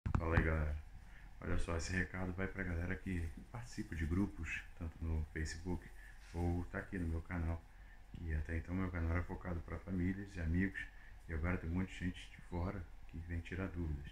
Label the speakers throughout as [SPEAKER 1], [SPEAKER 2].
[SPEAKER 1] Fala aí, galera. Olha só, esse recado vai pra galera que participa de grupos, tanto no Facebook ou tá aqui no meu canal. E até então meu canal era focado para famílias e amigos, e agora tem um monte de gente de fora que vem tirar dúvidas.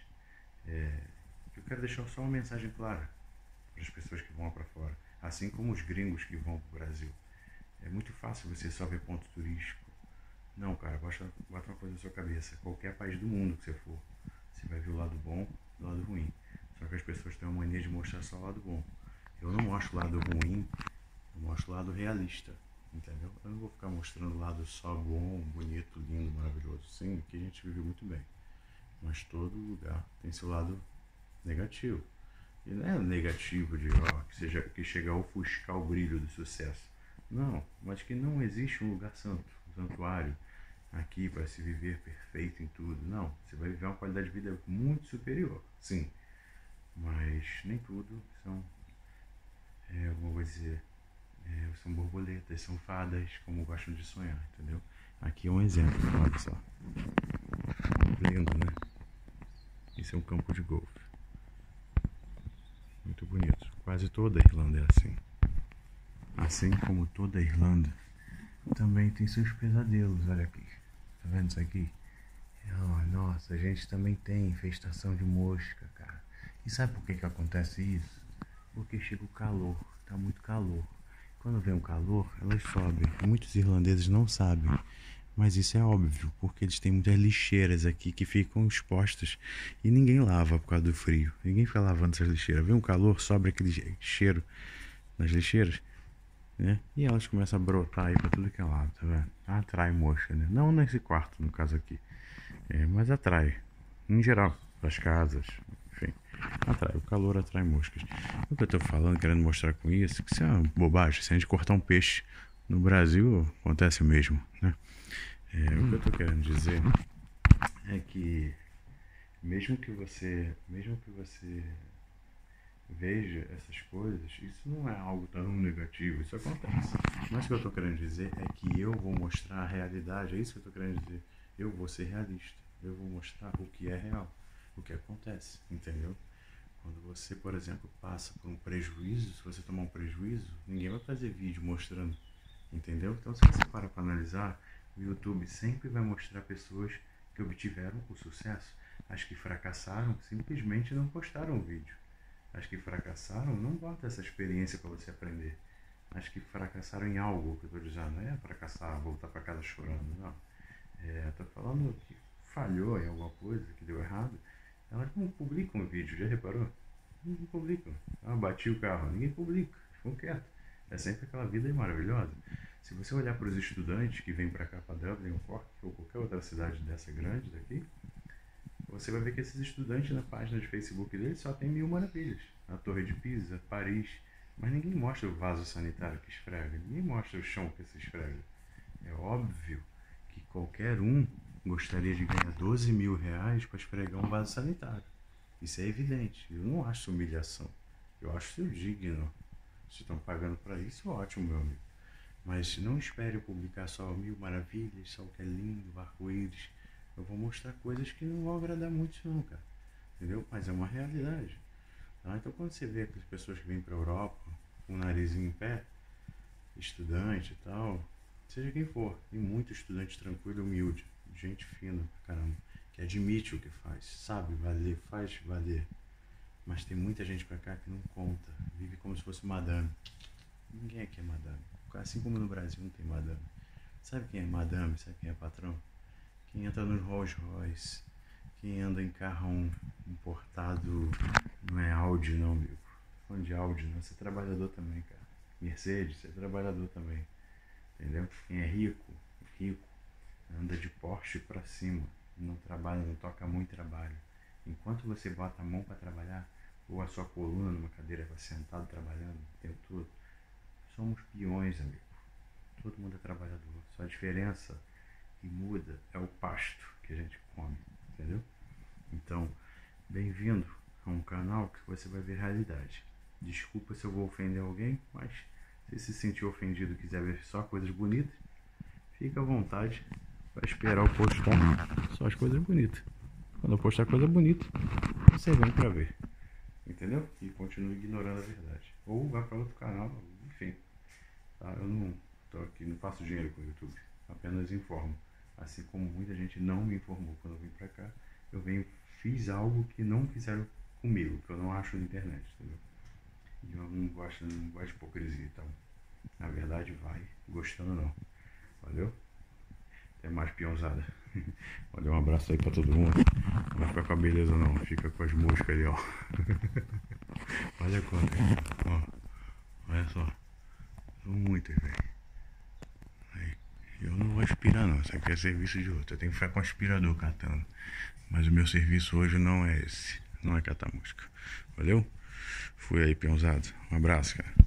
[SPEAKER 1] Eu quero deixar só uma mensagem clara para as pessoas que vão para fora, assim como os gringos que vão para o Brasil. É muito fácil você só ver ponto turístico. Não, cara, bota uma coisa na sua cabeça. Qualquer país do mundo que você for, você vai ver o lado bom e o lado ruim. Só que as pessoas têm uma mania de mostrar só o lado bom. Eu não mostro o lado ruim, eu mostro o lado realista. Entendeu? Eu não vou ficar mostrando o lado só bom, bonito, lindo, maravilhoso. Sim, aqui a gente vive muito bem. Mas todo lugar tem seu lado negativo. E não é negativo de que chega a ofuscar o brilho do sucesso. Não, mas que não existe um lugar santo, um santuário aqui para se viver perfeito em tudo. Não, você vai viver uma qualidade de vida muito superior, sim. Mas nem tudo são, como eu vou dizer, são borboletas, são fadas, como gostam de sonhar, entendeu? Aqui é um exemplo, olha só. Lindo, né? Isso é um campo de golfe. Muito bonito. Quase toda a Irlanda é assim. Assim como toda a Irlanda, também tem seus pesadelos, olha aqui. Tá vendo isso aqui? Oh, nossa, a gente também tem infestação de mosca, cara. E sabe por que acontece isso? Porque chega o calor, tá muito calor. Quando vem o calor, elas sobem. Muitos irlandeses não sabem, mas isso é óbvio, porque eles têm muitas lixeiras aqui que ficam expostas e ninguém lava por causa do frio. Ninguém fica lavando essas lixeiras. Vem um calor, sobra aquele cheiro nas lixeiras, né? E elas começam a brotar aí pra tudo que é lado, tá vendo? Atrai mosca, né? Não nesse quarto, no caso aqui, mas atrai, em geral, das casas, enfim. Atrai, o calor atrai moscas. O que eu tô falando, querendo mostrar com isso, que isso é uma bobagem. Se a gente cortar um peixe no Brasil, acontece o mesmo, né? O que eu tô querendo dizer é que mesmo que você veja essas coisas, isso não é algo tão negativo, isso acontece. Mas o que eu estou querendo dizer é que eu vou mostrar a realidade, é isso que eu estou querendo dizer. Eu vou ser realista, eu vou mostrar o que é real, o que acontece, entendeu? Quando você, por exemplo, passa por um prejuízo, se você tomar um prejuízo, ninguém vai fazer vídeo mostrando, entendeu? Então, se você para analisar, o YouTube sempre vai mostrar pessoas que obtiveram o sucesso. As que fracassaram simplesmente não postaram o vídeo. As que fracassaram não bota essa experiência para você aprender. As que fracassaram em algo, que eu estou dizendo, não é fracassar, voltar para casa chorando, não. Estou falando que falhou em alguma coisa, que deu errado. Elas não publicam o vídeo, já reparou? Não publicam. Bati o carro, ninguém publica, ficam quietos. É sempre aquela vida maravilhosa. Se você olhar para os estudantes que vêm para cá, para Dublin ou Cork, ou qualquer outra cidade dessa grande daqui, você vai ver que esses estudantes na página de Facebook deles só tem mil maravilhas. A Torre de Pisa, Paris, mas ninguém mostra o vaso sanitário que esfrega, ninguém mostra o chão que se esfrega. É óbvio que qualquer um gostaria de ganhar 12 mil reais para esfregar um vaso sanitário. Isso é evidente. Eu não acho humilhação. Eu acho isso digno. Se estão pagando para isso, ótimo, meu amigo. Mas não espere eu publicar só mil maravilhas, só o que é lindo, arco-íris. Eu vou mostrar coisas que não vão agradar muito não, cara. Entendeu? Mas é uma realidade. Tá? Então quando você vê aquelas pessoas que vêm pra Europa, com o narizinho em pé, estudante e tal, seja quem for, tem muito estudante tranquilo e humilde, gente fina pra caramba, que admite o que faz, sabe valer, faz valer. Mas tem muita gente pra cá que não conta, vive como se fosse madame. Ninguém aqui é madame. Assim como no Brasil não tem madame. Sabe quem é madame? Sabe quem é patrão? Quem entra nos Rolls Royce, quem anda em carro importado, não é Audi não, amigo. Falando de Audi, não, você é trabalhador também, cara. Mercedes, você é trabalhador também, entendeu? Quem é rico, rico, anda de Porsche pra cima, não trabalha, não toca muito trabalho. Enquanto você bota a mão para trabalhar, ou a sua coluna numa cadeira sentado trabalhando o tempo todo, somos peões, amigo. Todo mundo é trabalhador. Só a diferença que muda é o pasto que a gente come, entendeu? Então, bem-vindo a um canal que você vai ver realidade. Desculpa se eu vou ofender alguém, mas se sentir ofendido e quiser ver só coisas bonitas, fica à vontade para esperar eu postar só as coisas bonitas. Quando eu postar coisa bonita, você vem pra ver. Entendeu? E continua ignorando a verdade. Ou vai pra outro canal, enfim. Tá? Eu não tô aqui, não faço dinheiro com o YouTube. Apenas informo. Assim como muita gente não me informou quando eu vim pra cá. Eu fiz algo que não fizeram comigo, que eu não acho na internet, entendeu? E eu não gosto de hipocrisia, então. Na verdade vai, gostando não. Valeu? Até mais, peãozada. Valeu, um abraço aí pra todo mundo. Não vai ficar com a beleza não, fica com as moscas ali, ó. Olha quanto, ó. Olha só. São muitas, velho. Eu não vou aspirar não, isso aqui é serviço de outro. Eu tenho que ficar com o aspirador catando. Mas o meu serviço hoje não é esse. Não é catar mosca. Valeu? Fui aí, peãozado. Um abraço, cara.